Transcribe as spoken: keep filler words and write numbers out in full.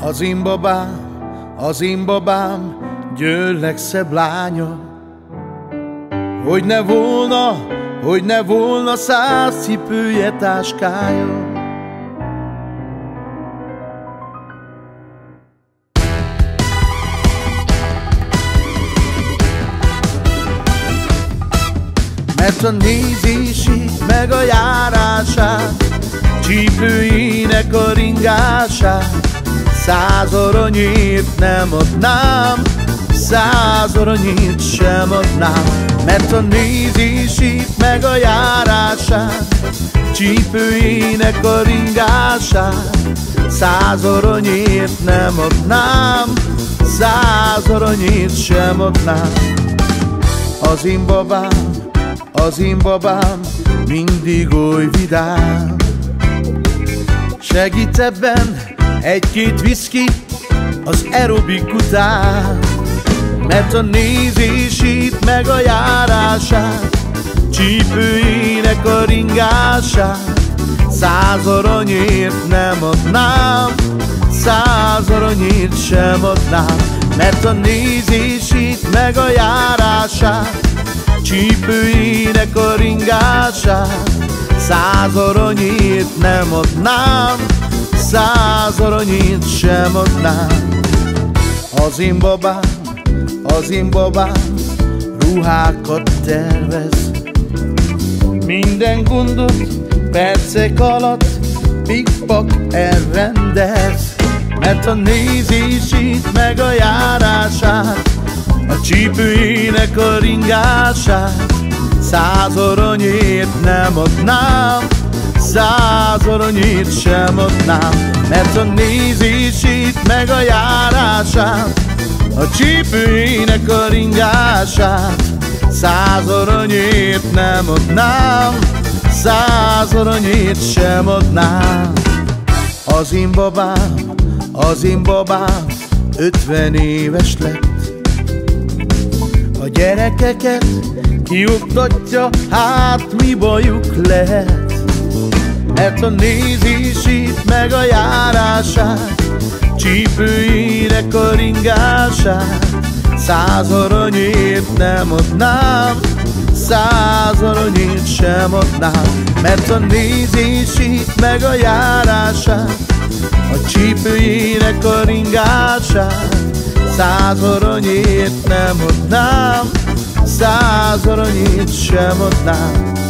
Az én babám, az én babám, győr legszebb lánya. Hogy ne volna, hogy ne volna száz cipője, táskája. Mert a nézését meg a járását, csípőjének a ringását, száz aranyért nem adnám, száz aranyért sem adnám. Mert a nézését meg a járását, csípőjének a ringását, száz aranyért nem adnám, száz aranyért sem adnám. Az én babám, az én babám mindig oly vidám. Segít ebben egy-két viszki az aerobik után. Mert a nézését meg a járását, csípőjének a ringását, száz aranyért nem adnám, száz aranyért sem adnám. Mert a nézését meg a járását, csípőjének a ringását, száz aranyért nem adnám, száz aranyért sem adnám. Az én babám, az én babám ruhákat tervez, minden gondot percek alatt pikpak elrendez. Mert a nézését meg a járását, a csípőjének a ringását, száz aranyért nem adnám, száz aranyért sem adnám. Mert a nézését meg a járását, a csípőjének a ringását, száz aranyért nem adnám, száz aranyért sem adnám. Az én babám, az én babám ötven éves lett, a gyerekeket kioktatja, hát mi bajuk lehet. Mert a nézését meg a járását, csípőjének a ringását, száz aranyért nem adnám, száz aranyért sem adnám. Mert a nézését meg a járását, a csípőjének a ringását, száz aranyért nem adnám, száz aranyért sem adnám.